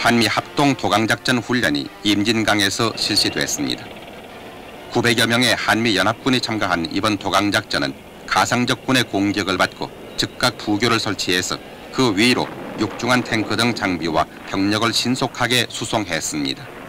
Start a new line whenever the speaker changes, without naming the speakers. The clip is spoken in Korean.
한미 합동 도강작전 훈련이 임진강에서 실시됐습니다. 900여 명의 한미 연합군이 참가한 이번 도강작전은 가상적군의 공격을 받고 즉각 부교를 설치해서 그 위로 육중한 탱크 등 장비와 병력을 신속하게 수송했습니다.